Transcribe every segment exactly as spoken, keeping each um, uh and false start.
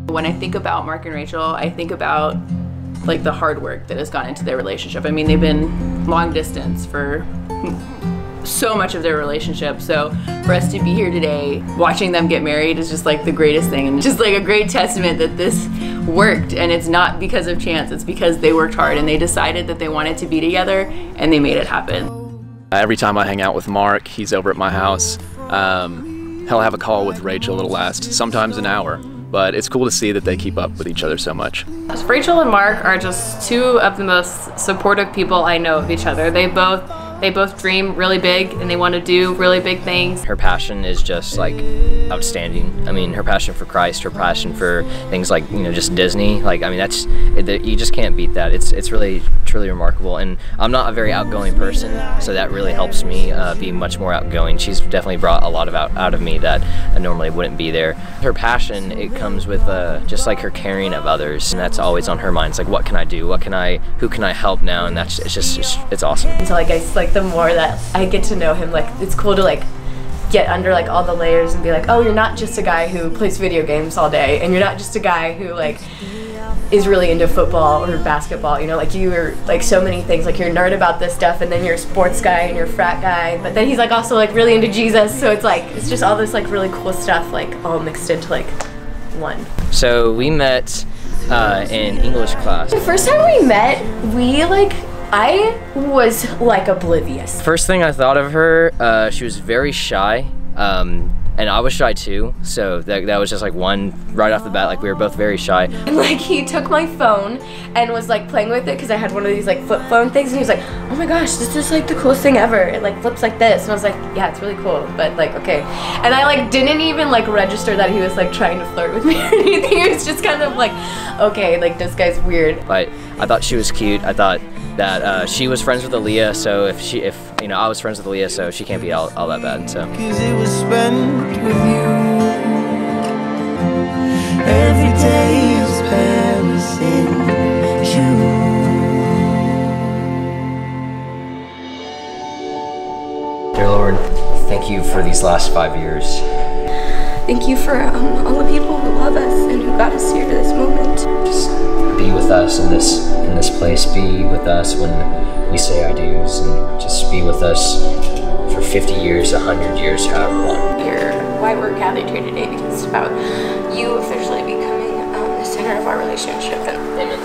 When I think about Mark and Rachel, I think about like the hard work that has gone into their relationship. I mean, they've been long distance for so much of their relationship. So for us to be here today, watching them get married is just like the greatest thing. And just like a great testament that this worked, and it's not because of chance, it's because they worked hard and they decided that they wanted to be together and they made it happen. Every time I hang out with Mark, he's over at my house. Um, he'll have a call with Rachel, it'll last sometimes an hour. But it's cool to see that they keep up with each other so much. Rachel and Mark are just two of the most supportive people I know of each other. They both They both dream really big and they want to do really big things. Her passion is just like outstanding. I mean, her passion for Christ, her passion for things like, you know, just Disney. Like, I mean, that's, it, you just can't beat that. It's it's really, truly remarkable. And I'm not a very outgoing person, so that really helps me uh, be much more outgoing. She's definitely brought a lot of out, out of me that I normally wouldn't be there. Her passion, it comes with uh, just like her caring of others. And that's always on her mind. It's like, what can I do? What can I, who can I help now? And that's, it's just, it's, it's awesome. So like, I like the more that I get to know him, like it's cool to like get under like all the layers and be like, oh, you're not just a guy who plays video games all day, and you're not just a guy who like is really into football or basketball, you know, like you are like so many things, like you're a nerd about this stuff, and then you're a sports guy and you're a frat guy, but then he's like also like really into Jesus, so it's like it's just all this like really cool stuff like all mixed into like one. So we met uh, in English class. The first time we met, we like I was like oblivious. First thing I thought of her, uh, she was very shy, um, and I was shy too, so that, that was just like one right off the bat, like we were both very shy. And like he took my phone and was like playing with it because I had one of these like flip phone things, and he was like, oh my gosh, this is like the coolest thing ever. It like flips like this, and I was like, yeah, it's really cool, but like, okay. And I like didn't even like register that he was like trying to flirt with me or anything. He was just kind of like, okay, like this guy's weird. But I thought she was cute. I thought that uh, she was friends with Aaliyah, so if she, if you know, I was friends with Aaliyah, so she can't be all, all that bad. So. Cause it was spent with you. Every day is Paris in you. Dear Lord, thank you for these last five years. Thank you for um, all the people who love us and who got us here to this moment. Just be with us in this in this place. Be with us when we say our dues, and just be with us for fifty years, a hundred years, however long. You're why we're gathered here today, because it's about you officially becoming um, the center of our relationship. And Amen.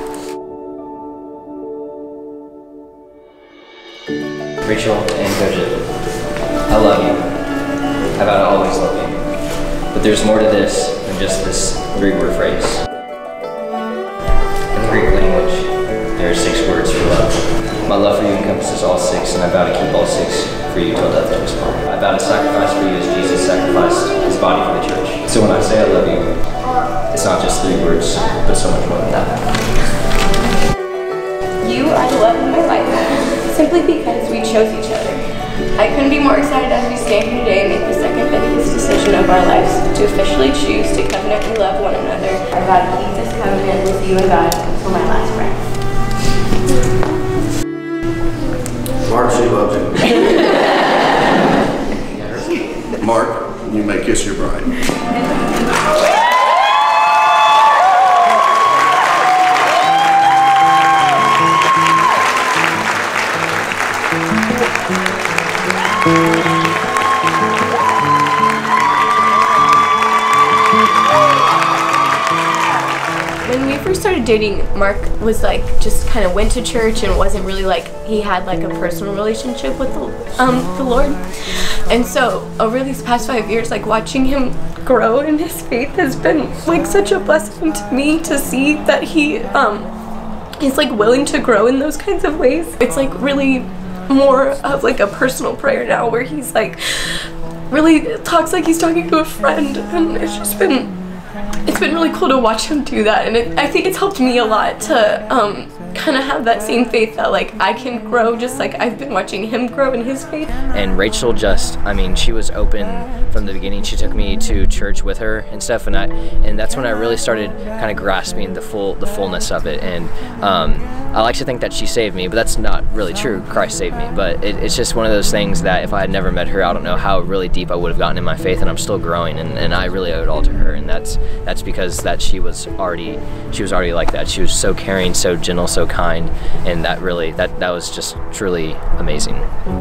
Rachel and Coach, I love you. I vow to always love you. But there's more to this than just this three-word phrase. In the Greek language, there are six words for love. My love for you encompasses all six, and I vow to keep all six for you till death do us part. I vow to sacrifice for you as Jesus sacrificed his body for the church. So when I say I love you, it's not just three words, but so much more than that. You are the love of my life, simply because we chose each other. I couldn't be more excited as we stand here today and make the second biggest decision of our lives, to officially choose to covenantly love one another. I vow to keep this covenant with you and God until my last breath. Mark, she loves you. Mark, you may kiss your bride. When we first started dating, Mark was like just kind of went to church and wasn't really like he had like a personal relationship with the, um, the Lord. And so over these past five years, like watching him grow in his faith has been like such a blessing to me, to see that he um, is like willing to grow in those kinds of ways. It's like really more of like a personal prayer now, where he's like really talks like he's talking to a friend, and it's just been It's been really cool to watch him do that, and it, I think it's helped me a lot to um, kind of have that same faith that like I can grow just like I've been watching him grow in his faith. And Rachel just, I mean, she was open from the beginning. She took me to church with her and stuff, and I, and that's when I really started kind of grasping the full, the fullness of it. And um, I like to think that she saved me, but that's not really true. Christ saved me, but it, it's just one of those things that if I had never met her, I don't know how really deep I would have gotten in my faith, and I'm still growing, and, and I really owe it all to her. And that's that's because that she was already, she was already like that. She was so caring, so gentle, so kind, and that really, that that was just truly amazing.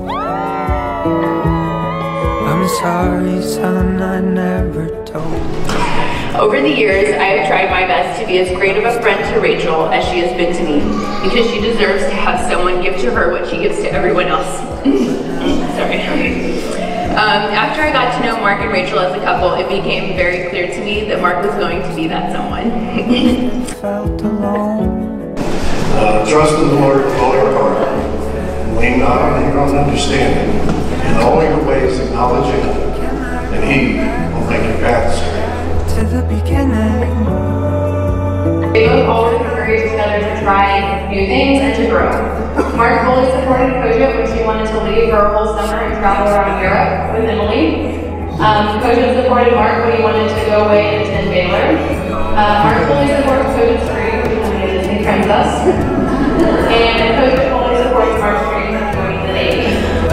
I'm sorry, son, I never told. Over the years, I have tried my best to be as great of a friend to Rachel as she has been to me, because she deserves to have someone give to her what she gives to everyone else. Sorry. Um, after I got to know Mark and Rachel as a couple, it became very clear to me that Mark was going to be that someone. Felt alone. Uh, trust in the Lord with all your heart. Lean not on your own understanding. In all your ways acknowledge Him, and He will make your path straight. To the beginning. They both always encouraged each other to try new things and to grow. Mark fully supported Koja when she wanted to leave for a whole summer and travel around Europe with Emily. Um, Koja supported Mark when he wanted to go away and attend Baylor. Uh, Mark fully supported Koja's dream of becoming a Disney princess. And Koja fully supports Mark's dream of going to the Navy.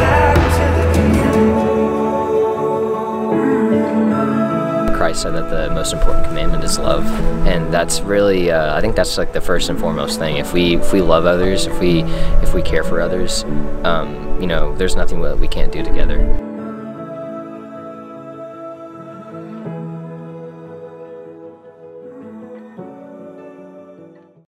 Christ said that the most important commandment is love, and that's really, uh, I think that's like the first and foremost thing. If we if we love others, if we if we care for others, um, you know, there's nothing that we can't do together.